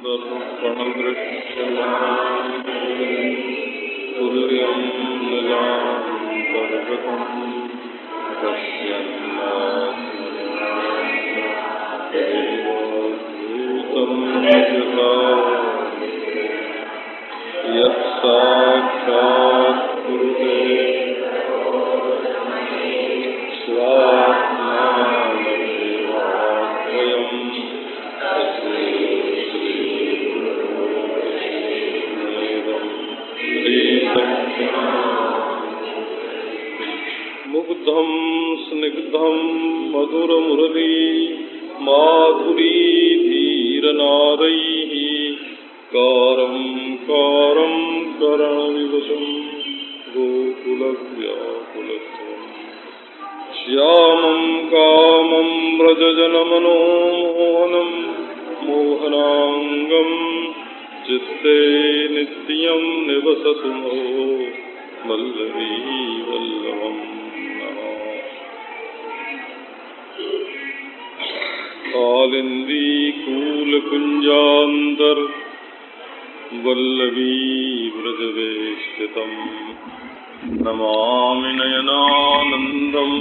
तुल्यं निजान्तर्गतं पश्यन्नात्मभूतं यथा यत्साक्षात् कुरुते स्वात्मानमेवाद्वयम् मुग्धं स्निग्धं मधुरमुरली माधुरीधीरनादैः कारं कारं करणविवशं गोकुलव्याकुलत्वम् श्यामं कामं व्रजजनमनोमोहनं मोहनाङ्गम् चित्ते नित्यं निवसतु नो वल्लवी वल्लभम् कालिन्दी कूलकुञ्जान्तर वल्लवी व्रजवेष्टितम् नमामि नयनानन्दम्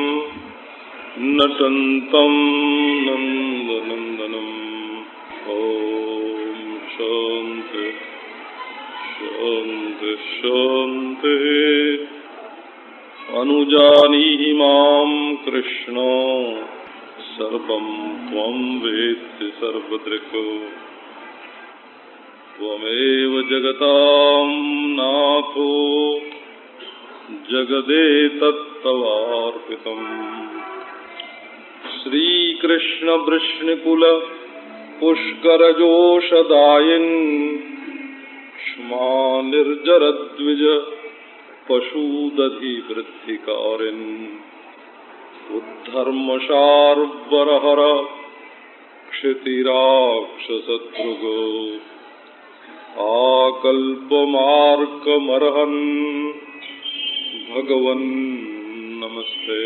नटन्तं नन्दनन्दनम् ॐ शान्ति शान्ति शान्ति अनुजानीहि मां कृष्ण सर्वं त्वं वेत्ति सर्वदृक् त्वमेव जगतां नाथो जगदेतत्तवार्पितम् श्रीकृष्ण वृष्णिकुल पुष्करजोषदायिन् क्ष्मा निर्जरद्विज पशुदधिवृद्धिकारिन् उद्धर्मशार्वरहर क्षितिराक्षसतृगो आकल्पमार्गमर्हन् भगवन् नमस्ते।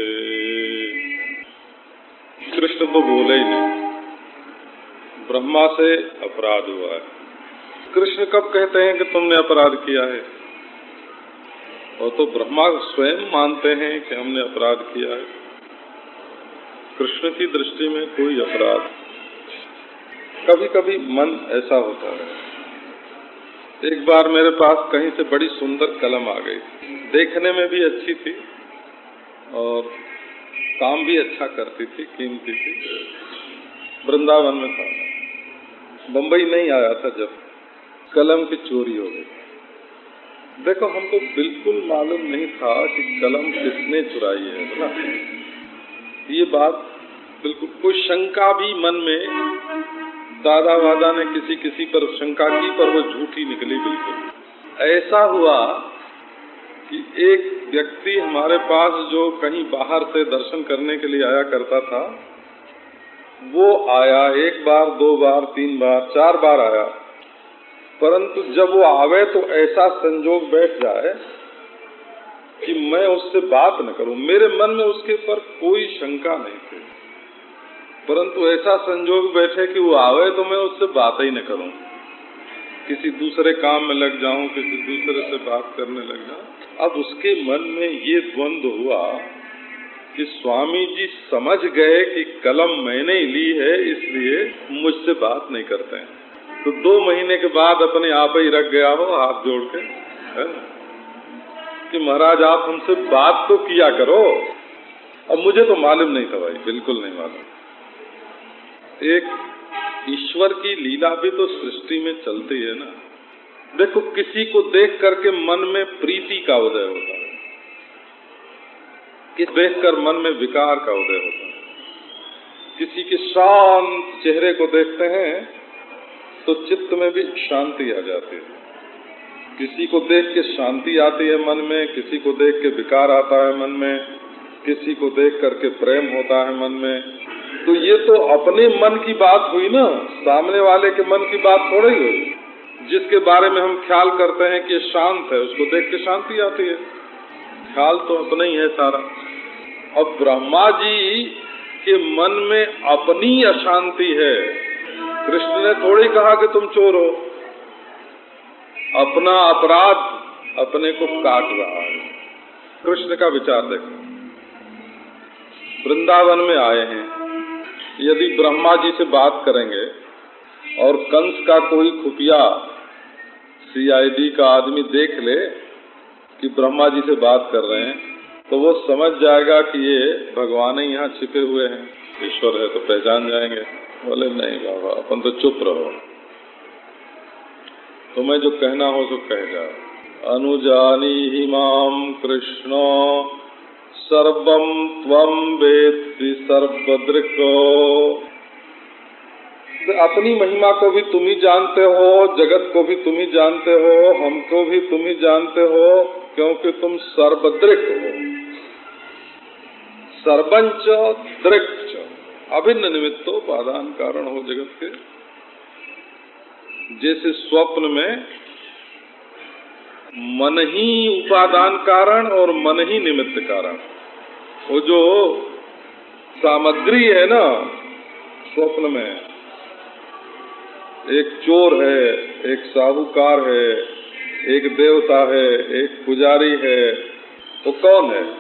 कृष्ण तो बोले ही नहीं, ब्रह्मा से अपराध हुआ है। कृष्ण कब कहते हैं कि तुमने अपराध किया है? और तो ब्रह्मा स्वयं मानते हैं कि हमने अपराध किया है। कृष्ण की दृष्टि में कोई अपराध। कभी कभी मन ऐसा होता है। एक बार मेरे पास कहीं से बड़ी सुंदर कलम आ गई, देखने में भी अच्छी थी और काम भी अच्छा करती थी, कीमती थी। वृंदावन में था, बंबई नहीं आया था जब कलम की चोरी हो गई। देखो, हमको बिल्कुल मालूम नहीं था कि कलम किसने चुराई है ना। ये बात बिल्कुल, कोई शंका भी मन में, दादा वादा ने किसी किसी पर शंका की पर वो झूठी निकली। बिल्कुल ऐसा हुआ कि एक व्यक्ति हमारे पास जो कहीं बाहर से दर्शन करने के लिए आया करता था, वो आया 1 बार 2 बार 3 बार 4 बार आया, परंतु जब वो आवे तो ऐसा संजोग बैठ जाए कि मैं उससे बात न करूं। मेरे मन में उसके ऊपर कोई शंका नहीं थी, परंतु ऐसा संजोग बैठे कि वो आवे तो मैं उससे बात ही न करूं, किसी दूसरे काम में लग जाऊं, किसी दूसरे से बात करने लग जाऊं। अब उसके मन में ये द्वंद्व हुआ कि स्वामी जी समझ गए कि कलम मैंने ही ली है, इसलिए मुझसे बात नहीं करते हैं। तो 2 महीने के बाद अपने आप ही रख गया हो हाथ जोड़ के, है कि महाराज आप हमसे बात तो किया करो। अब मुझे तो मालूम नहीं था भाई, बिल्कुल नहीं मालूम। एक ईश्वर की लीला भी तो सृष्टि में चलती है ना। देखो, किसी को देख करके मन में प्रीति का उदय होता है, कि देखकर मन में विकार का उदय होता है। किसी के शांत चेहरे को देखते हैं तो चित्त में भी शांति आ जाती है। किसी को देख के शांति आती है मन में, किसी को देख के विकार आता है मन में, किसी को देख करके प्रेम होता है मन में। तो ये तो अपने मन की बात हुई ना, सामने वाले के मन की बात थोड़ी हुई। जिसके बारे में हम ख्याल करते हैं कि शांत है, उसको देख के शांति आती है। ख्याल तो अपना ही है सारा। अब ब्रह्मा जी के मन में अपनी अशांति है, कृष्ण ने थोड़ी कहा कि तुम चोर हो। अपना अपराध अपने को काट रहा है। कृष्ण का विचार देखो, वृंदावन में आए हैं, यदि ब्रह्मा जी से बात करेंगे और कंस का कोई खुफिया CID का आदमी देख ले कि ब्रह्मा जी से बात कर रहे हैं, तो वो समझ जाएगा कि ये भगवान ही यहाँ छिपे हुए हैं, ईश्वर है तो पहचान जाएंगे। बोले नहीं बाबा, अपन तो चुप रहो, तुम्हें जो कहना हो तो कह जाओ। अनुजानी माम कृष्ण सर्वम त्वं वेत्ति सर्वदृक्। अपनी महिमा को भी तुम ही जानते हो, जगत को भी तुम ही जानते हो, हमको भी तुम ही जानते हो, क्योंकि तुम सर्वदृक् हो। सर्वंच दृक् अभिन्न निमित्तो पादान कारण हो जगत के। जैसे स्वप्न में मन ही उपादान कारण और मन ही निमित्त कारण। वो जो सामग्री है ना स्वप्न में, एक चोर है, एक साहूकार है, एक देवता है, एक पुजारी है, तो कौन है?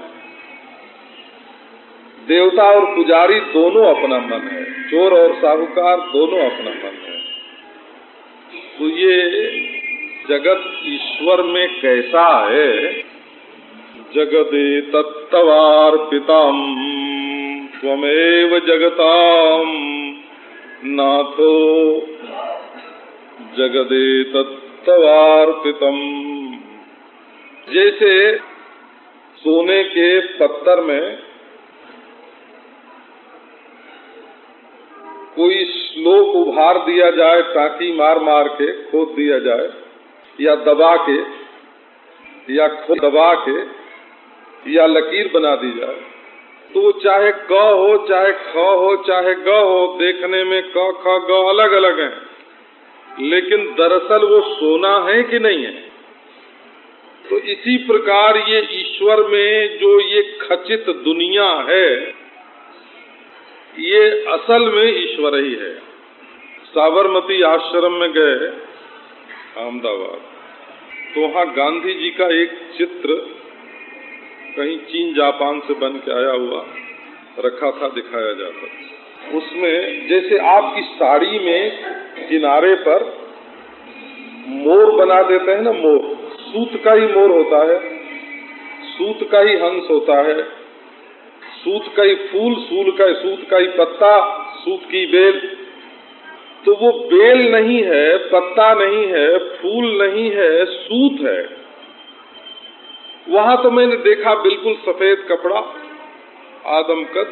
देवता और पुजारी दोनों अपना मन है, चोर और साहूकार दोनों अपना मन है। तो ये जगत ईश्वर में कैसा है? जगदे तत्तवार्पितम् त्वमेव जगताम नाथो जगदे तत्तवार्पितम्। जैसे सोने के पत्थर में कोई श्लोक उभार दिया जाए, टाँकी मार मार के खोद दिया जाए, या दबा के, या दबा के, या लकीर बना दी जाए, तो चाहे क हो, चाहे ख हो, चाहे ग हो, देखने में क ख ग अलग अलग हैं, लेकिन दरअसल वो सोना है कि नहीं है? तो इसी प्रकार ये ईश्वर में जो ये खचित दुनिया है, ये असल में ईश्वर ही है। साबरमती आश्रम में गए अहमदाबाद, तो वहाँ गांधी जी का एक चित्र कहीं चीन जापान से बन के आया हुआ रखा था, दिखाया जाता। उसमें जैसे आपकी साड़ी में किनारे पर मोर बना देते हैं ना, मोर, सूत का ही मोर होता है, सूत का ही हंस होता है, सूत का ही फूल, सूत का ही पत्ता, सूत की बेल। तो वो बेल नहीं है, पत्ता नहीं है, फूल नहीं है, सूत है। वहां तो मैंने देखा बिल्कुल सफेद कपड़ा, आदमकद,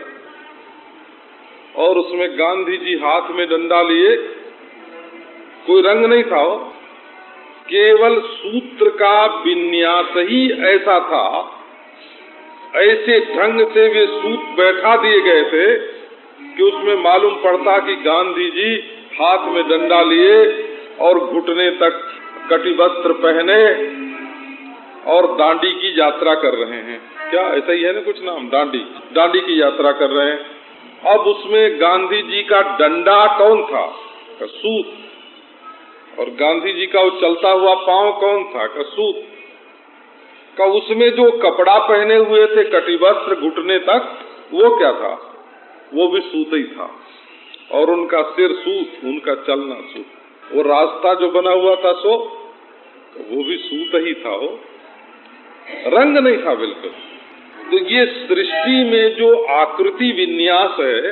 और उसमें गांधी जी हाथ में डंडा लिए, कोई रंग नहीं था, केवल सूत्र का विन्यास ही ऐसा था, ऐसे ढंग से वे सूत बैठा दिए गए थे कि उसमें मालूम पड़ता कि गांधी जी हाथ में डंडा लिए और घुटने तक कटिवस्त्र पहने और दांडी की यात्रा कर रहे हैं। क्या ऐसा ही है ना कुछ नाम, दांडी की यात्रा कर रहे हैं। अब उसमें गांधी जी का डंडा कौन था? सूत। और गांधी जी का वो चलता हुआ पांव कौन था? सूत का। उसमें जो कपड़ा पहने हुए थे कटिवस्त्र घुटने तक, वो क्या था? वो भी सूत ही था। और उनका सिर सूत, उनका चलना सूत, वो रास्ता जो बना हुआ था सो वो भी सूत ही था, वो रंग नहीं था बिल्कुल। तो ये सृष्टि में जो आकृति विन्यास है,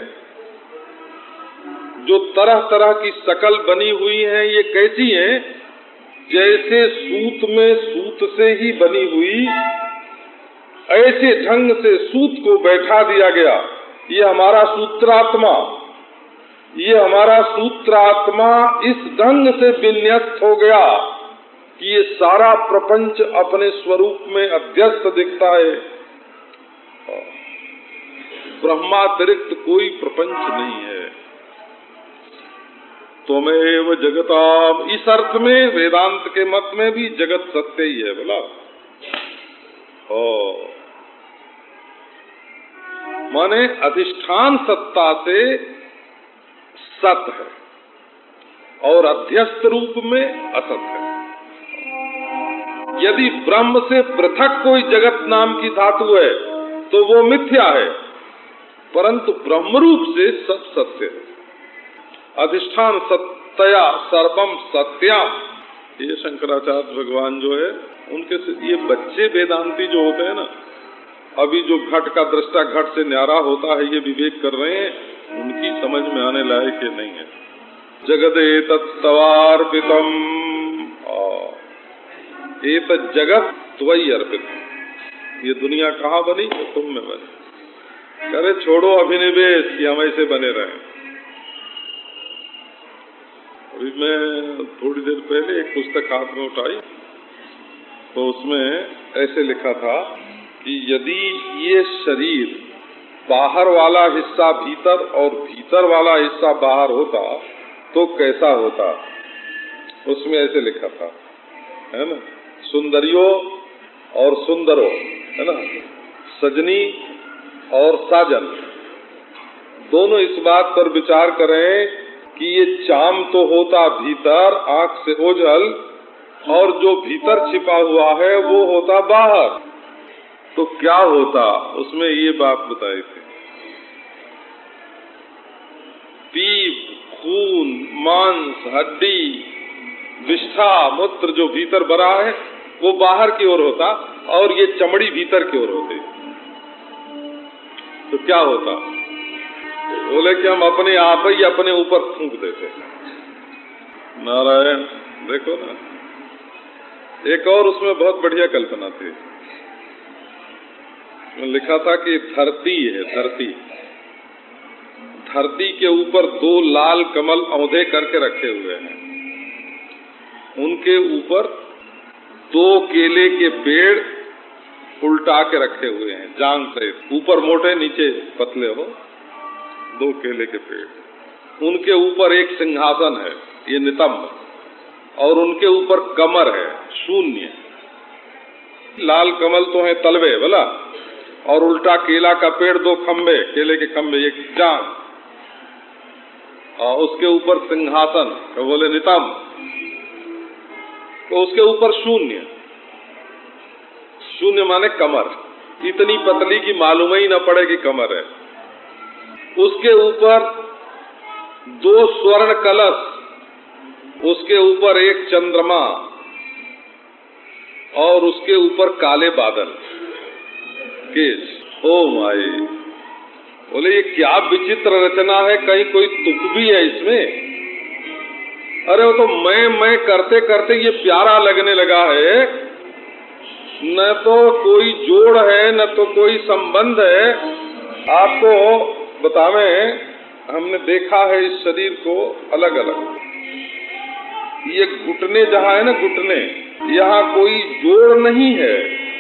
जो तरह तरह की शकल बनी हुई है, ये कैसी है? जैसे सूत में सूत से ही बनी हुई, ऐसे ढंग से सूत को बैठा दिया गया। ये हमारा सूत्रात्मा, ये हमारा सूत्रात्मा इस ढंग से विन्यस्त हो गया कि ये सारा प्रपंच अपने स्वरूप में अध्यस्त दिखता है। ब्रह्मातिरिक्त कोई प्रपंच नहीं है। त्वमेव जगताम, इस अर्थ में वेदांत के मत में भी जगत सत्य ही है। बोला माने अधिष्ठान सत्ता से सत है, और अध्यस्त रूप में असत है। यदि ब्रह्म से पृथक कोई जगत नाम की धातु है तो वो मिथ्या है, परंतु ब्रह्म रूप से सब सत्य है। अधिष्ठान सत्या सर्वम सत्याम, ये शंकराचार्य भगवान जो है उनके से ये बच्चे वेदांती जो होते हैं ना, अभी जो घट का दृष्टा घट से न्यारा होता है ये विवेक कर रहे हैं, उनकी समझ में आने लायक ये नहीं है। जगदेतत् तवार्पितम, एतत् जगत त्वयि अर्पितम, ये दुनिया कहाँ बनी? तो तुम में बनी। अरे छोड़ो अभिनिवेश कि हम ऐसे बने रहें। अभी मैं थोड़ी देर पहले एक पुस्तक हाथ में उठाई तो उसमें ऐसे लिखा था कि यदि ये शरीर बाहर वाला हिस्सा भीतर और भीतर वाला हिस्सा बाहर होता तो कैसा होता। उसमें ऐसे लिखा था, है ना, सुंदरियो और सुंदरो, है ना, सजनी और साजन, दोनों इस बात पर विचार करें कि ये चाम तो होता भीतर आंख से ओझल, और जो भीतर छिपा हुआ है वो होता बाहर, तो क्या होता। उसमें ये बात बताई थी, पीप, खून, मांस, हड्डी, विष्ठा, मूत्र जो भीतर भरा है वो बाहर की ओर होता और ये चमड़ी भीतर की ओर होती, तो क्या होता। बोले कि हम अपने आप ही अपने ऊपर फूंक देते। नारायण, देखो ना। एक और उसमें बहुत बढ़िया कल्पना थी, लिखा था कि धरती है, धरती के ऊपर दो लाल कमल औंधे करके रखे हुए हैं, उनके ऊपर दो केले के पेड़ उल्टा के रखे हुए हैं, जांग से, ऊपर मोटे नीचे पतले हो, दो केले के पेड़, उनके ऊपर एक सिंहासन है, ये नितंब, और उनके ऊपर कमर है शून्य। लाल कमल तो है तलवे बोला, और उल्टा केला का पेड़, दो खंबे, केले के खंबे, एक जांग, और उसके ऊपर सिंहासन, तो बोले नितंब, तो उसके ऊपर शून्य। शून्य माने कमर, इतनी पतली की मालूम ही न पड़े कि कमर है। उसके ऊपर दो स्वर्ण कलश, उसके ऊपर एक चंद्रमा, और उसके ऊपर काले बादल केश। ओ माई, बोले ये क्या विचित्र रचना है, कहीं कोई तुक भी है इसमें। अरे वो तो मैं करते करते ये प्यारा लगने लगा है, न तो कोई जोड़ है न तो कोई संबंध है। आपको बतावें, हमने देखा है इस शरीर को अलग अलग, ये घुटने जहाँ है ना, घुटने, यहाँ कोई जोड़ नहीं है,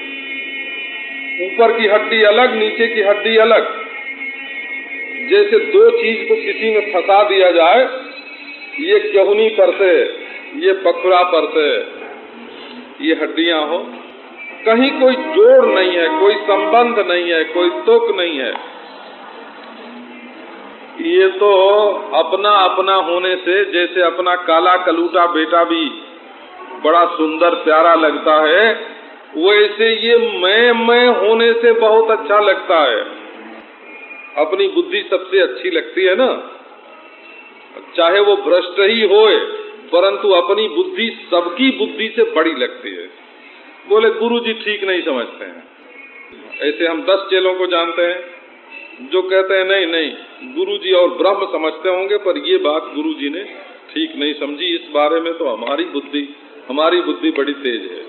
ऊपर की हड्डी अलग नीचे की हड्डी अलग। जैसे दो चीज को किसी में फंसा दिया जाए, ये केहूनी पर से, ये पखुरा पर से, ये हड्डियां हो, कहीं कोई जोड़ नहीं है, कोई संबंध नहीं है, कोई तुक नहीं है। ये तो अपना अपना होने से, जैसे अपना काला कलूटा बेटा भी बड़ा सुंदर प्यारा लगता है, वैसे ये मैं होने से बहुत अच्छा लगता है। अपनी बुद्धि सबसे अच्छी लगती है ना, चाहे वो भ्रष्ट ही होए, परंतु अपनी बुद्धि सबकी बुद्धि से बड़ी लगती है। बोले गुरुजी ठीक नहीं समझते हैं। ऐसे हम 10 चेलों को जानते हैं जो कहते हैं नहीं नहीं, गुरुजी और ब्रह्म समझते होंगे, पर ये बात गुरुजी ने ठीक नहीं समझी, इस बारे में तो हमारी बुद्धि बड़ी तेज है।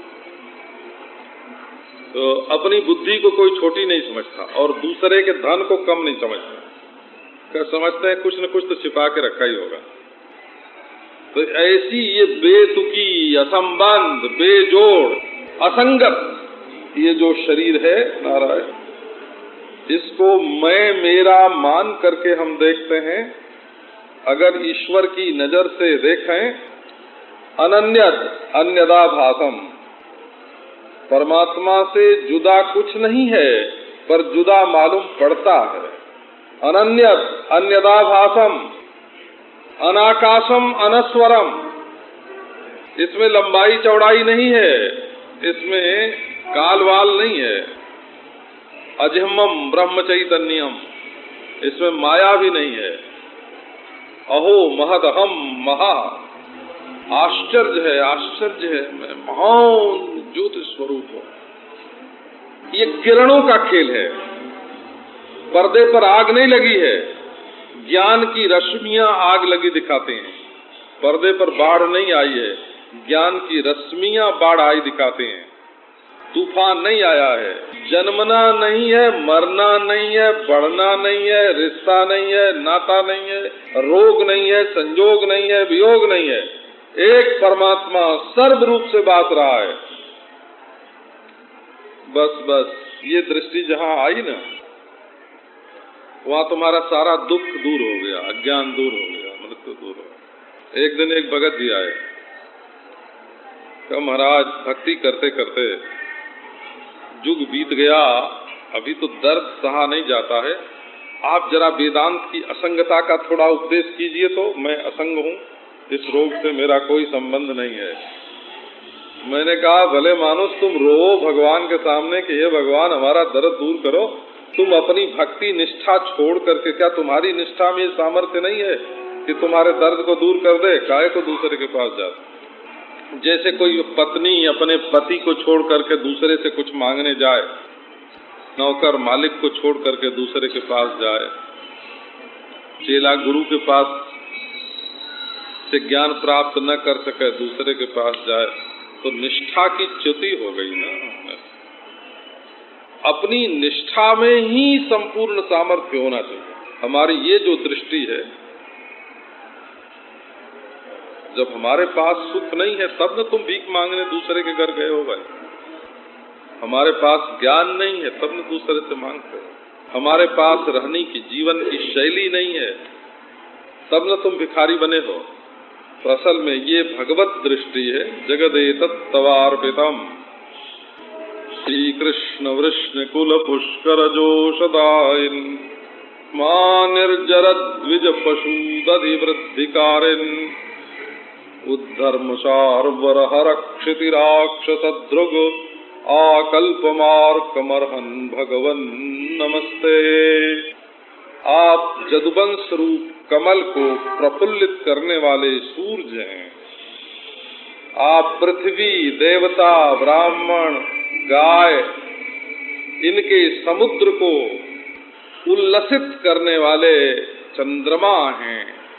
तो अपनी बुद्धि को कोई छोटी नहीं समझता और दूसरे के धन को कम नहीं समझता। क्या समझते हैं, कुछ न कुछ तो छिपा के रखा ही होगा। तो ऐसी ये बेतुकी, असंबंध, बेजोड़, असंगत ये जो शरीर है नारायण, इसको मैं मेरा मान करके हम देखते हैं। अगर ईश्वर की नजर से देखें, अनन्यद अन्यदा भासम, परमात्मा से जुदा कुछ नहीं है पर जुदा मालूम पड़ता है। अनन्यद अन्यदा भासम, अनाकाशम अनस्वरम, इसमें लंबाई चौड़ाई नहीं है, इसमें कालवाल नहीं है। अजहमम ब्रह्म चैतन्यम, इसमें माया भी नहीं है। अहो महदहम महा, आश्चर्य है, आश्चर्य है, मैं महान ज्योति स्वरूप हूं। ये किरणों का खेल है, पर्दे पर आग नहीं लगी है, ज्ञान की रश्मियां आग लगी दिखाते हैं। पर्दे पर बाढ़ नहीं आई है, ज्ञान की रश्मियां बाढ़ आई दिखाते हैं। तूफान नहीं आया है, जन्मना नहीं है, मरना नहीं है, बढ़ना नहीं है, रिश्ता नहीं है, नाता नहीं है, रोग नहीं है, संजोग नहीं है, वियोग नहीं है। एक परमात्मा सर्व रूप से बात रहा है। बस बस ये दृष्टि जहां आई ना, वहां तुम्हारा सारा दुख दूर हो गया, अज्ञान दूर हो गया, मृत्यु दूर हो गया। एक दिन एक भगत जी आए, कहा महाराज भक्ति करते करते युग बीत गया, अभी तो दर्द सहा नहीं जाता है, आप जरा वेदांत की असंगता का थोड़ा उपदेश कीजिए। तो मैं असंग हूँ, इस रोग से मेरा कोई संबंध नहीं है। मैंने कहा भले मानुस तुम रो भगवान के सामने कि हे भगवान हमारा दर्द दूर करो, तुम अपनी भक्ति निष्ठा छोड़ करके, क्या तुम्हारी निष्ठा में सामर्थ्य नहीं है कि तुम्हारे दर्द को दूर कर दे? काहे को दूसरे के पास जाते? जैसे कोई पत्नी अपने पति को छोड़ करके दूसरे से कुछ मांगने जाए, नौकर मालिक को छोड़ करके दूसरे के पास जाए, चेला गुरु के पास से ज्ञान प्राप्त न कर सके दूसरे के पास जाए, तो निष्ठा की च्युति हो गई ना। अपनी निष्ठा में ही संपूर्ण सामर्थ्य होना चाहिए। हमारी ये जो दृष्टि है, जब हमारे पास सुख नहीं है तब न तुम भीख मांगने दूसरे के घर गए हो भाई। हमारे पास ज्ञान नहीं है तब न दूसरे से मांगते हो। हमारे पास रहने की जीवन की शैली नहीं है तब न तुम भिखारी बने हो। तो असल में ये भगवत दृष्टि है। जगदेतत् तवार्पितम् श्री कृष्ण वृष्ण कुल पुष्कर जोषदायिन मां निर्जर द्विज पशु दधि वृद्धिकारिन उद्धर्म सार्वर हरक्षिति राक्षसद्रुग आकल्पमार्कमर्हन् भगवन् नमस्ते। आप जदुवंश रूप कमल को प्रफुल्लित करने वाले सूर्य हैं। आप पृथ्वी, देवता, ब्राह्मण, गाय, इनके समुद्र को उल्लसित करने वाले चंद्रमा हैं।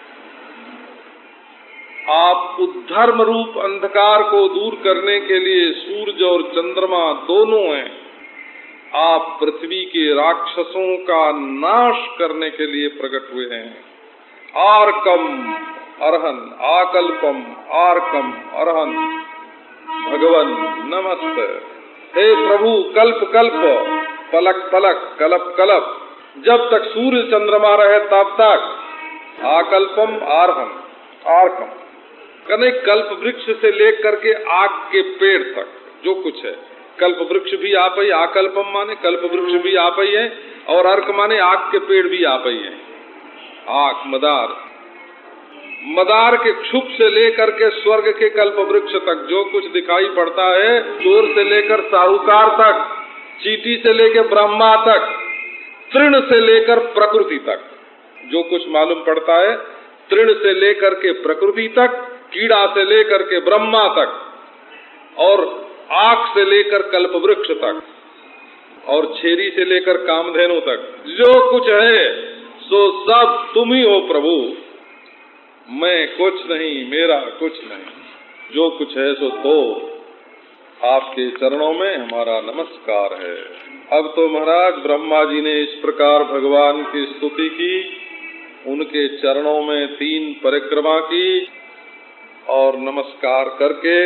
आप उद्धर्म रूप अंधकार को दूर करने के लिए सूर्य और चंद्रमा दोनों हैं। आप पृथ्वी के राक्षसों का नाश करने के लिए प्रकट हुए हैं। आर्कम अर्हन, आकल्पम आर्कम अर्हन भगवन नमस्ते। हे प्रभु, कल्प कल्प, पलक पलक, कलप कलप, जब तक सूर्य चंद्रमा रहे तब तक आकल्पम आर्हन आर्कम कने कल्प वृक्ष से लेकर के आग के पेड़ तक जो कुछ है, कल्प वृक्ष भी आप ही, आकल्पम माने कल्प वृक्ष भी आप ही है, और अर्क माने आग के पेड़ भी आप ही है। आग मदार, मदार के क्षुप से लेकर के स्वर्ग के कल्प वृक्ष तक जो कुछ दिखाई पड़ता है, चोर से लेकर साहूकार तक, चींटी से लेकर ब्रह्मा तक, तृण से लेकर प्रकृति तक जो कुछ मालूम पड़ता है, तृण से लेकर के प्रकृति तक, कीड़ा से लेकर के ब्रह्मा तक, और आँख से लेकर कल्प वृक्ष तक, और छेरी से लेकर कामधेनु तक, जो कुछ है सो सब तुम ही हो प्रभु। मैं कुछ नहीं, मेरा कुछ नहीं, जो कुछ है सो तो आपके चरणों में हमारा नमस्कार है। अब तो महाराज ब्रह्मा जी ने इस प्रकार भगवान की स्तुति की, उनके चरणों में 3 परिक्रमा की और नमस्कार करके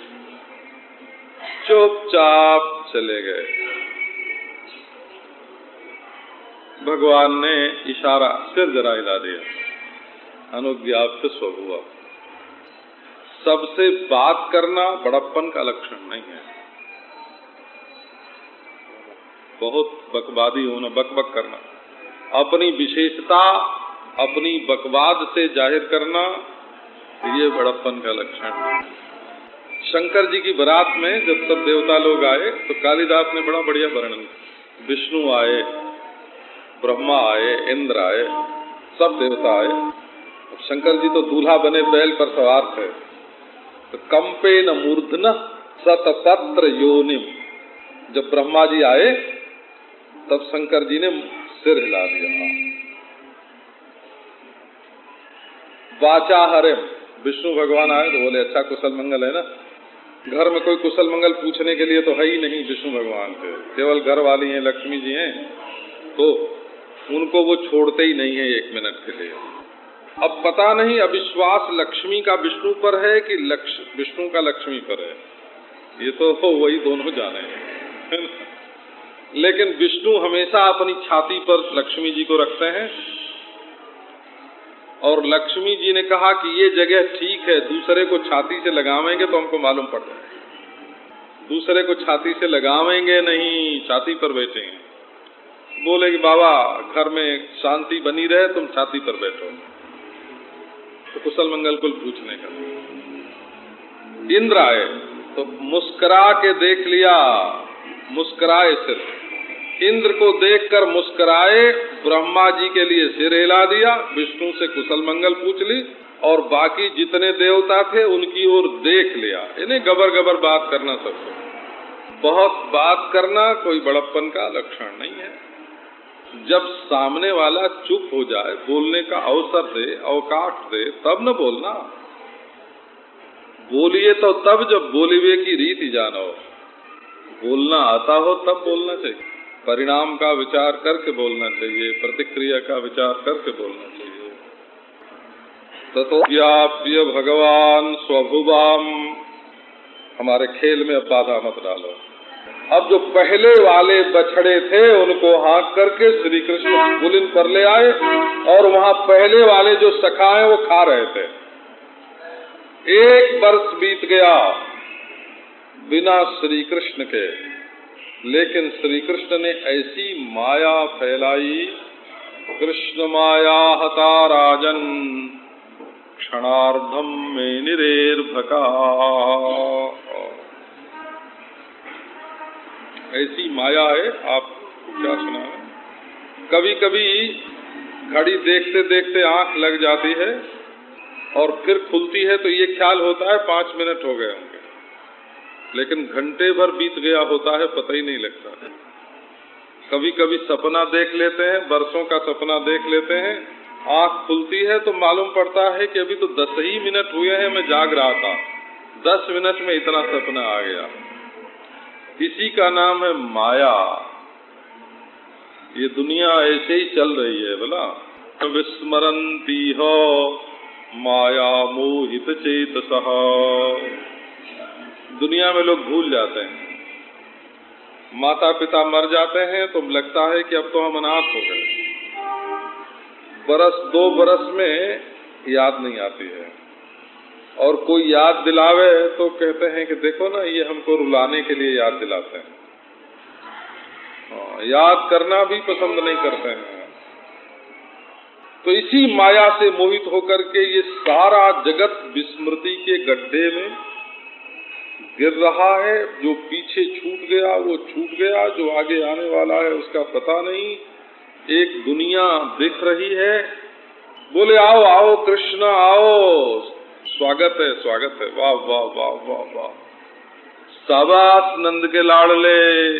चुपचाप चले गए। भगवान ने इशारा, सिर जरा हिला दिया, अनुज्ञाप्त स्वभुवा। सबसे बात करना बड़प्पन का लक्षण नहीं है। बहुत बकवादी होना, बकबक करना, अपनी विशेषता, अपनी बकवाद से जाहिर करना, ये बड़प्पन का लक्षण है। शंकर जी की बारात में जब सब देवता लोग आए तो कालिदास ने बड़ा बढ़िया वर्णन, विष्णु आए, ब्रह्मा आए, इंद्र आए, सब देवता आए। शंकर जी तो दूल्हा बने बैल पर सवार थे। तो कंपे न मूर्धन सतपत्र योनिम, जब ब्रह्मा जी आए तब शंकर जी ने सिर हिला दिया। वाचा हरे, विष्णु भगवान आए तो बोले अच्छा कुशल मंगल है ना। घर में कोई कुशल मंगल पूछने के लिए तो है ही नहीं विष्णु भगवान के, केवल घर वाली हैं, लक्ष्मी जी हैं, तो उनको वो छोड़ते ही नहीं है एक मिनट के लिए। अब पता नहीं अविश्वास लक्ष्मी का विष्णु पर है कि विष्णु का लक्ष्मी पर है, ये तो वही दोनों जाने हैं। लेकिन विष्णु हमेशा अपनी छाती पर लक्ष्मी जी को रखते हैं, और लक्ष्मी जी ने कहा कि ये जगह ठीक है, दूसरे को छाती से लगावेंगे तो हमको मालूम पड़ता है, दूसरे को छाती से लगावेंगे नहीं, छाती पर बैठेंगे। बोले कि बाबा घर में शांति बनी रहे, तुम छाती पर बैठो। तो कुशल मंगल कुल पूछने का। इंद्र आए तो मुस्कुरा के देख लिया, मुस्कुराए सिर्फ, इंद्र को देखकर मुस्कुराए, ब्रह्मा जी के लिए सिर हिला दिया, विष्णु से कुशल मंगल पूछ ली, और बाकी जितने देवता थे उनकी ओर देख लिया। इन्हें गबर गबर बात करना, सबको बहुत बात करना कोई बड़प्पन का लक्षण नहीं है। जब सामने वाला चुप हो जाए, बोलने का अवसर दे, अवकाश दे, तब न बोलना। बोलिए तो तब जब बोलिए की रीति जानो, बोलना आता हो तब बोलना चाहिए, परिणाम का विचार करके बोलना चाहिए, प्रतिक्रिया का विचार करके बोलना चाहिए। ततो व्याप्य भगवान स्वभुवाम, हमारे खेल में अब बाधा मत डालो। अब जो पहले वाले बछड़े थे उनको हाँक करके श्री कृष्ण पुलिन पर ले आए, और वहाँ पहले वाले जो सखा हैं वो खा रहे थे। 1 वर्ष बीत गया बिना श्री कृष्ण के, लेकिन श्री कृष्ण ने ऐसी माया फैलाई, कृष्ण माया हता राजन क्षणार्धम में निरेर्भका। ऐसी माया है, आप क्या सुना है? कभी कभी घड़ी देखते देखते आंख लग जाती है और फिर खुलती है तो ये ख्याल होता है 5 मिनट हो गए होंगे, लेकिन घंटे भर बीत गया होता है, पता ही नहीं लगता है। कभी कभी सपना देख लेते हैं, बरसों का सपना देख लेते हैं, आंख खुलती है तो मालूम पड़ता है कि अभी तो 10 ही मिनट हुए हैं, मैं जाग रहा था, 10 मिनट में इतना सपना आ गया। इसी का नाम है माया। ये दुनिया ऐसे ही चल रही है बोला। विस्मरन्ति हो माया मोहित चेतसः, दुनिया में लोग भूल जाते हैं। माता पिता मर जाते हैं तो लगता है कि अब तो हम अनाथ हो गए, बरस 2 बरस में याद नहीं आती है, और कोई याद दिलावे तो कहते हैं कि देखो ना ये हमको रुलाने के लिए याद दिलाते हैं। याद करना भी पसंद नहीं करते हैं। तो इसी माया से मोहित होकर के ये सारा जगत विस्मृति के गड्ढे में गिर रहा है। जो पीछे छूट गया वो छूट गया, जो आगे आने वाला है उसका पता नहीं। एक दुनिया दिख रही है, बोले आओ आओ कृष्ण आओ, स्वागत है स्वागत है, वाह वाह वाह वाह वाह, शाबाश नंद के लाडले,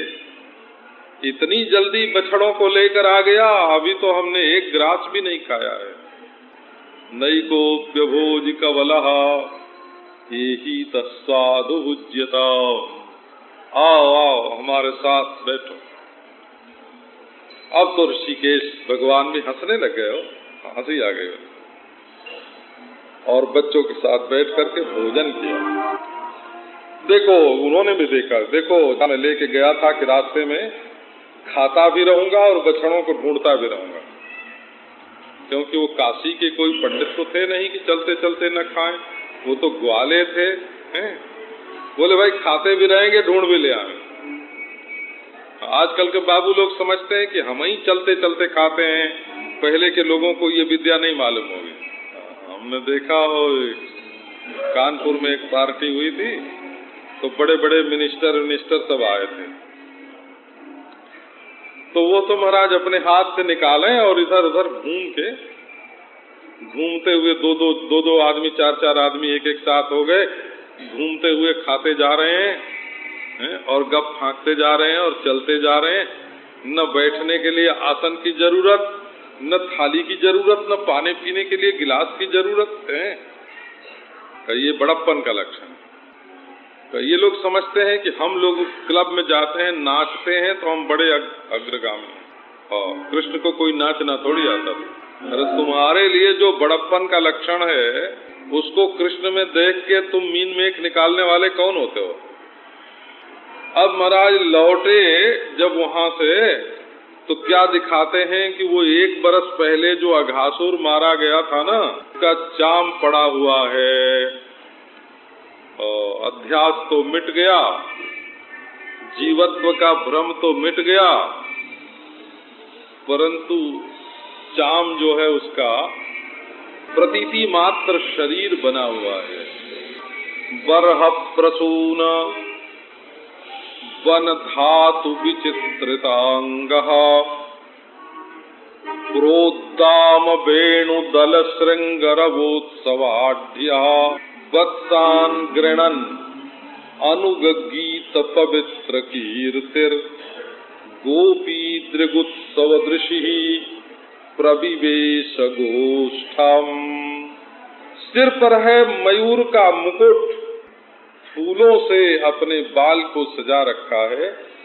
इतनी जल्दी बछड़ों को लेकर आ गया, अभी तो हमने एक ग्रास भी नहीं खाया है। नई को व्यभोज कवलः एहि तस्साधु भुज्यता, आओ आओ हमारे साथ बैठो। अब तो ऋषिकेश भगवान भी हंसने लग गए हो, हंसी आ गई, और बच्चों के साथ बैठ करके भोजन किया। देखो उन्होंने भी देखा, देखो मैं लेके गया था कि रास्ते में खाता भी रहूंगा और बछड़ों को ढूंढता भी रहूंगा, क्योंकि वो काशी के कोई पंडित तो थे नहीं कि चलते चलते न खाएं, वो तो ग्वाले थे हैं? बोले भाई खाते भी रहेंगे ढूंढ भी ले आए। आजकल के बाबू लोग समझते हैं कि हम ही चलते चलते खाते हैं, पहले के लोगों को ये विद्या नहीं मालूम होगी। हमने देखा हो, कानपुर में एक पार्टी हुई थी तो बड़े बड़े मिनिस्टर सब आए थे, तो वो तो महाराज अपने हाथ से निकालें और इधर उधर घूमते हुए दो आदमी, चार आदमी एक साथ हो गए, घूमते हुए खाते जा रहे हैं और गप फांकते जा रहे हैं और चलते जा रहे हैं। न बैठने के लिए आसन की जरूरत, न थाली की जरूरत, न पानी पीने के लिए गिलास की जरूरत है। ये बड़प्पन का लक्षण है। ये लोग समझते हैं कि हम लोग क्लब में जाते हैं, नाचते हैं तो हम बड़े अग्रगामी हैं। और कृष्ण को कोई नाचना थोड़ी आता था। अरे तुम्हारे लिए जो बड़प्पन का लक्षण है उसको कृष्ण में देख के तुम मीन मेख निकालने वाले कौन होते हो? अब महाराज लौटे जब वहां से तो क्या दिखाते हैं कि वो 1 बरस पहले जो अघासुर मारा गया था ना, उसका चाम पड़ा हुआ है। अध्यास तो मिट गया, जीवत्व का भ्रम तो मिट गया, परंतु चाम जो है उसका प्रतीति मात्र शरीर बना हुआ है। बरह प्रसून वन धातु विचित्रितांगः प्रोद्दाम वेणु दल श्रृंगरवोत्सवाढ्यः वत्सान् गृणन् अनुगीत पवित्र कीर्तिर गोपी दृगुत्सव दृशिः प्रविवेश गोष्ठम। सिर पर है मयूर का मुकुट, फूलों से अपने बाल को सजा रखा है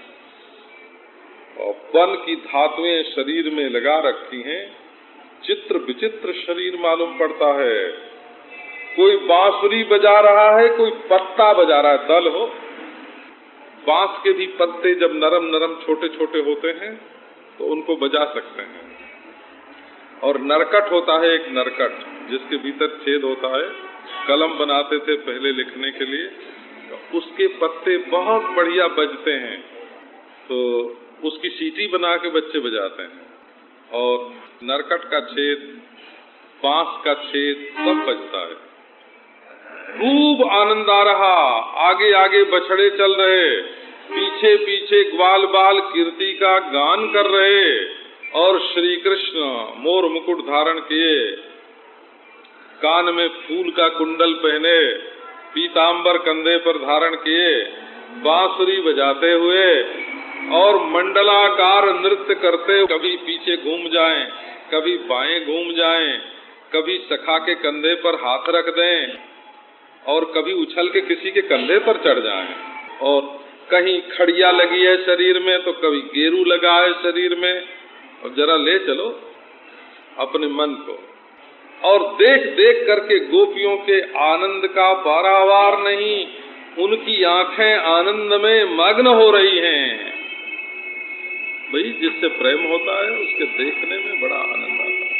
और वन की धातुएं शरीर में लगा रखी हैं। चित्र विचित्र शरीर मालूम पड़ता है। कोई बांसुरी बजा रहा है, कोई पत्ता बजा रहा है। दल हो, बांस के भी पत्ते जब नरम नरम छोटे छोटे होते हैं तो उनको बजा सकते हैं। और नरकट होता है, एक नरकट जिसके भीतर छेद होता है, कलम बनाते थे पहले लिखने के लिए, तो उसके पत्ते बहुत बढ़िया बजते हैं, तो उसकी सीटी बना के बच्चे बजाते हैं। और नरकट का छेद, बांस का छेद सब बजता है। खूब आनंद आ रहा। आगे आगे बछड़े चल रहे, पीछे पीछे ग्वाल बाल कीर्ति का गान कर रहे और श्री कृष्ण मोर मुकुट धारण किए, कान में फूल का कुंडल पहने, पीतांबर कंधे पर धारण किए, बांसुरी बजाते हुए और मंडलाकार नृत्य करते, कभी पीछे घूम जाएं, कभी बाएं घूम जाएं, कभी सखा के कंधे पर हाथ रख दें और कभी उछल के किसी के कंधे पर चढ़ जाएं। और कहीं खड़िया लगी है शरीर में तो कभी गेरू लगा है शरीर में। और जरा ले चलो अपने मन को, और देख देख करके गोपियों के आनंद का पारावार नहीं, उनकी आंखें आनंद में मग्न हो रही हैं। भाई जिससे प्रेम होता है उसके देखने में बड़ा आनंद आता है।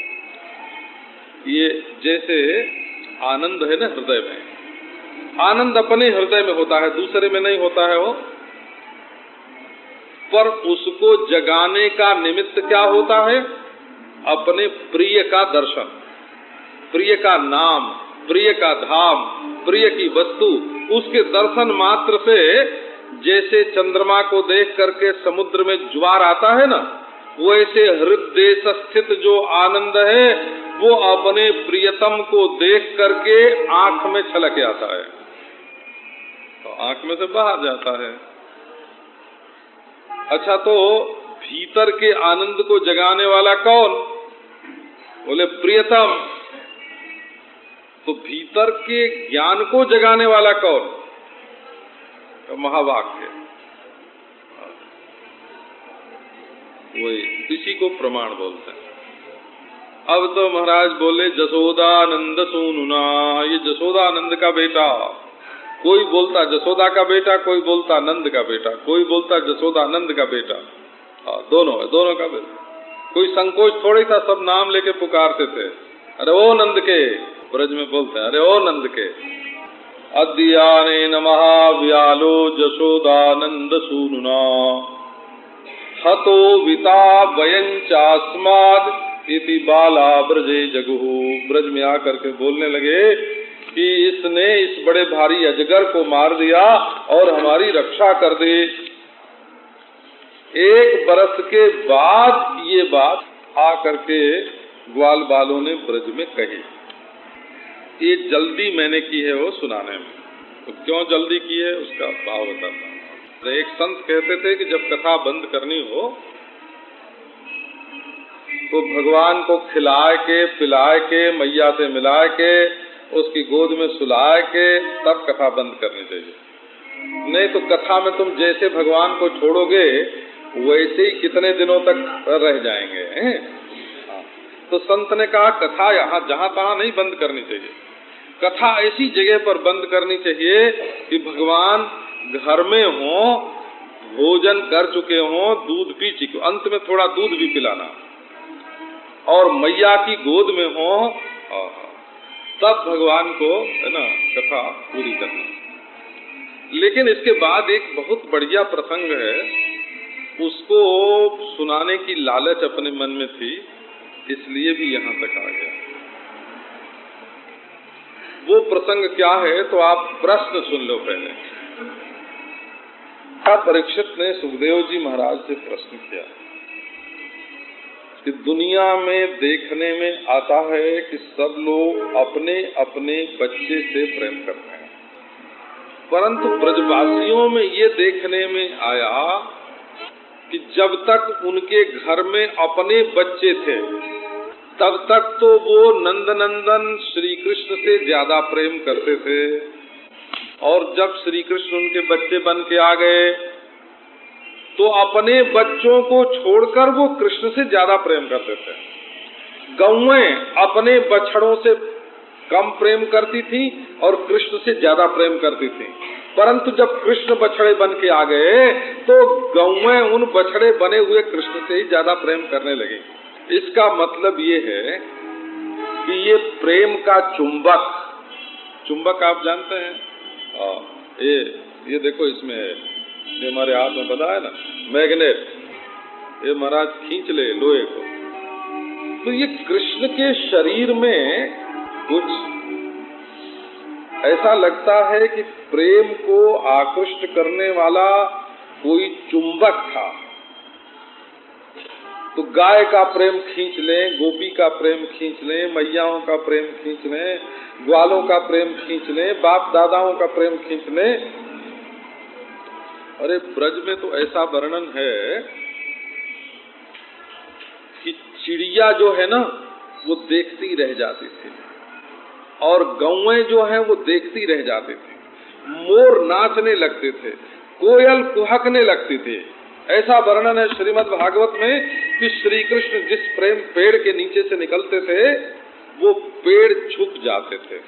ये जैसे आनंद है ना हृदय में, आनंद अपने हृदय में होता है, दूसरे में नहीं होता है वो। पर उसको जगाने का निमित्त क्या होता है? अपने प्रिय का दर्शन, प्रिय का नाम, प्रिय का धाम, प्रिय की वस्तु, उसके दर्शन मात्र से जैसे चंद्रमा को देख करके समुद्र में ज्वार आता है ना, वैसे हृदय स्थित जो आनंद है वो अपने प्रियतम को देख करके आंख में छलक आता है, तो आंख में से बाहर जाता है। अच्छा, तो भीतर के आनंद को जगाने वाला कौन? बोले प्रियतम। तो भीतर के ज्ञान को जगाने वाला कौन? तो महावाक्य, वही, इसी को प्रमाण बोलते हैं। अब तो महाराज बोले जसोदानंद सुनुना, ये जसोदानंद का बेटा। कोई बोलता जसोदा का बेटा, कोई बोलता नंद का बेटा, कोई बोलता जसोदानंद का बेटा। दोनों है, दोनों का बेटा। कोई संकोच थोड़ी था, सब नाम लेके पुकारते थे। अरे ओ नंद के, ब्रज में बोलते हैं, अरे ओ नंद के। अद्याने महाव्यालो जसोदानंद सूनुना हतो विता वयं चास्माद इति बाला ब्रजे जगहु, ब्रज में आकर के बोलने लगे कि इसने इस बड़े भारी अजगर को मार दिया और हमारी रक्षा कर दी। 1 बरस के बाद ये बात आकर के ग्वाल बालों ने ब्रज में कही। ये जल्दी मैंने की है वो सुनाने में। तो क्यों जल्दी की है उसका भाव बताता। तो एक संत कहते थे कि जब कथा बंद करनी हो तो भगवान को खिलाए के पिलाए के मैया से मिलाए के उसकी गोद में सुलाए के तब कथा बंद करनी चाहिए। नहीं तो कथा में तुम जैसे भगवान को छोड़ोगे वैसे ही कितने दिनों तक रह जाएंगे। तो संत ने कहा कथा यहाँ जहाँ तहाँ नहीं बंद करनी चाहिए, कथा ऐसी जगह पर बंद करनी चाहिए कि भगवान घर में हो, भोजन कर चुके हो, दूध पी चुके, अंत में थोड़ा दूध भी पिलाना, और मैया की गोद में हो, तब भगवान को है ना कथा पूरी करना। लेकिन इसके बाद एक बहुत बढ़िया प्रसंग है, उसको सुनाने की लालच अपने मन में थी, इसलिए भी यहाँ तक आ गया। वो प्रसंग क्या है तो आप प्रश्न सुन लो पहले। परीक्षित ने सुखदेव जी महाराज से प्रश्न किया कि दुनिया में देखने में आता है कि सब लोग अपने अपने बच्चे से प्रेम करते हैं, परंतु ब्रजवासियों में ये देखने में आया कि जब तक उनके घर में अपने बच्चे थे तब तक तो वो नंदनंदन श्री कृष्ण से ज्यादा प्रेम करते थे, और जब श्री कृष्ण उनके बच्चे बन के आ गए तो अपने बच्चों को छोड़कर वो कृष्ण से ज्यादा प्रेम करते थे। गौएं अपने बछड़ों से कम प्रेम करती थी और कृष्ण से ज्यादा प्रेम करती थी, परंतु जब कृष्ण बछड़े बन के आ गए तो गौएं उन बछड़े बने हुए कृष्ण से ही ज्यादा प्रेम करने लगी। इसका मतलब ये है कि ये प्रेम का चुंबक, चुंबक आप जानते हैं, ये देखो इसमें ये हमारे हाथ में बना है ना मैग्नेट, ये महाराज खींच ले लोहे को, तो ये कृष्ण के शरीर में कुछ ऐसा लगता है कि प्रेम को आकृष्ट करने वाला कोई चुंबक था। तो गाय का प्रेम खींच लें, गोपी का प्रेम खींच लें, मैयाओं का प्रेम खींच लें, ग्वालों का प्रेम खींच लें, बाप दादाओं का प्रेम खींच लें। अरे ब्रज में तो ऐसा वर्णन है कि चिड़िया जो है ना वो देखती रह जाती थी, और गौएं जो हैं वो देखती रह जाती थी, मोर नाचने लगते थे, कोयल कुहकने लगती थी। ऐसा वर्णन है श्रीमद् भागवत में कि श्री कृष्ण जिस प्रेम पेड़ के नीचे से निकलते थे वो पेड़ झुक जाते थे,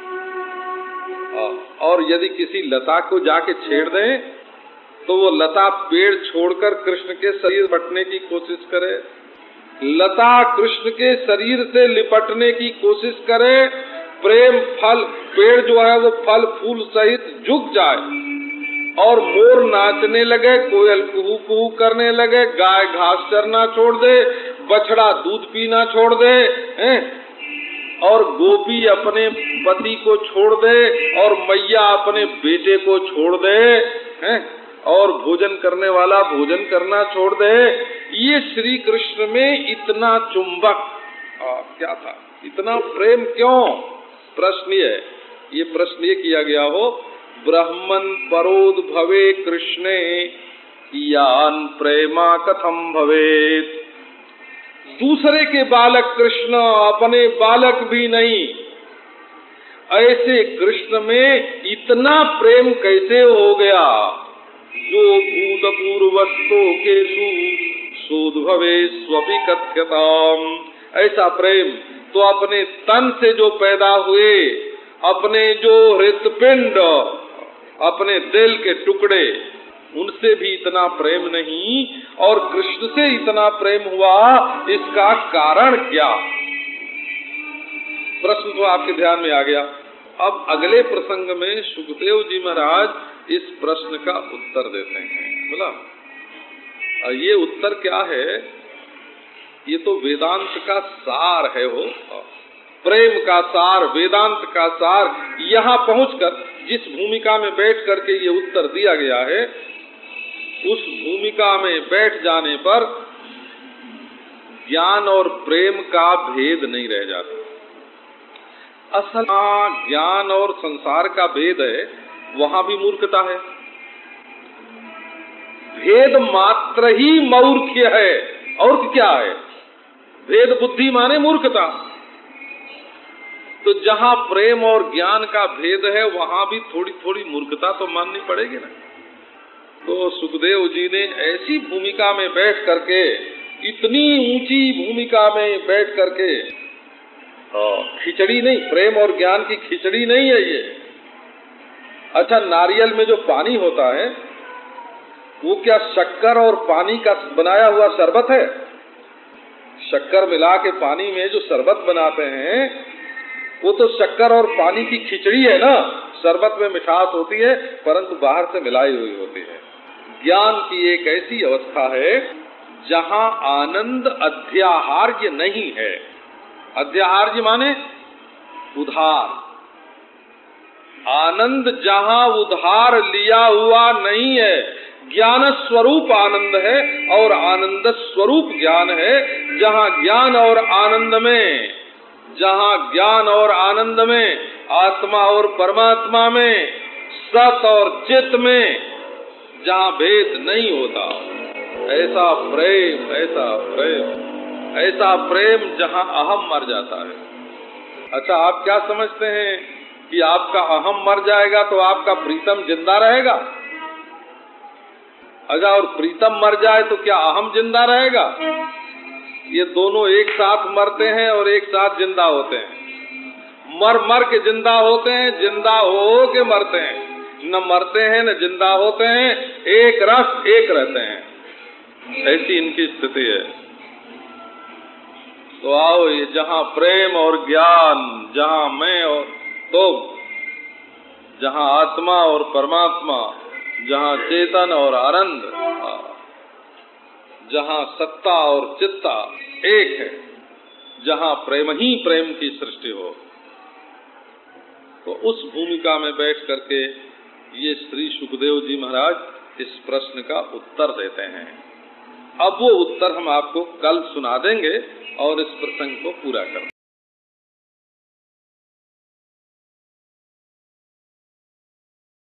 और यदि किसी लता को जाके छेड़ दें तो वो लता पेड़ छोड़कर कृष्ण के शरीर बटने की कोशिश करे, लता कृष्ण के शरीर से लिपटने की कोशिश करे, प्रेम फल पेड़ जो है वो फल फूल सहित झुक जाए, और मोर नाचने लगे, कोयल कुहू कुहू करने लगे, गाय घास चरना छोड़ दे, बछड़ा दूध पीना छोड़ दे, और गोपी अपने पति को छोड़ दे, और मैया अपने बेटे को छोड़ दे, और भोजन करने वाला भोजन करना छोड़ दे। ये श्री कृष्ण में इतना चुंबक क्या था, इतना प्रेम क्यों? प्रश्न ये प्रश्न ये किया गया हो, ब्रह्मन् परोद्भवे कृष्णे यान प्रेमा कथम भवेत। दूसरे के बालक कृष्ण, अपने बालक भी नहीं, ऐसे कृष्ण में इतना प्रेम कैसे हो गया? जो भूतपूर्वस्तो केषु सोद्भवे स्वपि कथ्यताम। ऐसा प्रेम तो अपने तन से जो पैदा हुए, अपने जो हृत्पिंड, अपने दिल के टुकड़े, उनसे भी इतना प्रेम नहीं, और कृष्ण से इतना प्रेम हुआ, इसका कारण क्या? प्रश्न तो आपके ध्यान में आ गया। अब अगले प्रसंग में सुखदेव जी महाराज इस प्रश्न का उत्तर देते हैं। बोला ये उत्तर क्या है ये तो वेदांत का सार है। वो प्रेम का सार, वेदांत का सार, यहाँ पहुंचकर जिस भूमिका में बैठ करके ये उत्तर दिया गया है, उस भूमिका में बैठ जाने पर ज्ञान और प्रेम का भेद नहीं रह जाता। असल ज्ञान और संसार का भेद है, वहां भी मूर्खता है। भेद मात्र ही मौर्ख्य है, और क्या है? भेद बुद्धि माने मूर्खता। तो जहां प्रेम और ज्ञान का भेद है, वहां भी थोड़ी थोड़ी मूर्खता तो माननी पड़ेगी ना। तो सुखदेव जी ने ऐसी भूमिका में बैठ करके, इतनी ऊंची भूमिका में बैठ करके, खिचड़ी नहीं, प्रेम और ज्ञान की खिचड़ी नहीं है ये। अच्छा, नारियल में जो पानी होता है वो क्या शक्कर और पानी का बनाया हुआ शरबत है? शक्कर मिला के पानी में जो शरबत बनाते हैं वो तो शक्कर और पानी की खिचड़ी है ना। शरबत में मिठास होती है परंतु बाहर से मिलाई हुई होती है। ज्ञान की एक ऐसी अवस्था है जहां आनंद अध्याहार्य नहीं है। अध्याहार्य माने उधार। आनंद जहां उधार लिया हुआ नहीं है, ज्ञान स्वरूप आनंद है और आनंद स्वरूप ज्ञान है। जहां ज्ञान और आनंद में, जहां ज्ञान और आनंद में, आत्मा और परमात्मा में, सत और चित में जहां भेद नहीं होता, ऐसा प्रेम, ऐसा प्रेम, ऐसा प्रेम जहां अहम मर जाता है। अच्छा, आप क्या समझते हैं कि आपका अहम मर जाएगा तो आपका प्रीतम जिंदा रहेगा? अच्छा, और प्रीतम मर जाए तो क्या अहम जिंदा रहेगा? ये दोनों एक साथ मरते हैं और एक साथ जिंदा होते हैं। मर मर के जिंदा होते हैं, जिंदा हो के मरते हैं। न मरते हैं न जिंदा होते हैं, एक रस एक रहते हैं। ऐसी इनकी स्थिति है। तो आओ, ये जहां प्रेम और ज्ञान, जहां मैं और तुम, जहां आत्मा और परमात्मा, जहां चेतन और आनंद, जहां सत्ता और चित्ता एक है, जहां प्रेम ही प्रेम की सृष्टि हो, तो उस भूमिका में बैठ करके ये श्री सुखदेव जी महाराज इस प्रश्न का उत्तर देते हैं। अब वो उत्तर हम आपको कल सुना देंगे और इस प्रसंग को पूरा कर